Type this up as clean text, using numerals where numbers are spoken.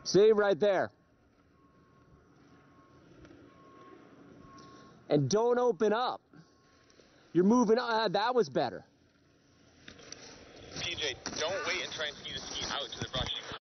See, right there. And don't open up. You're moving on. That was better. PJ, don't wait and try and ski the ski out to the brush.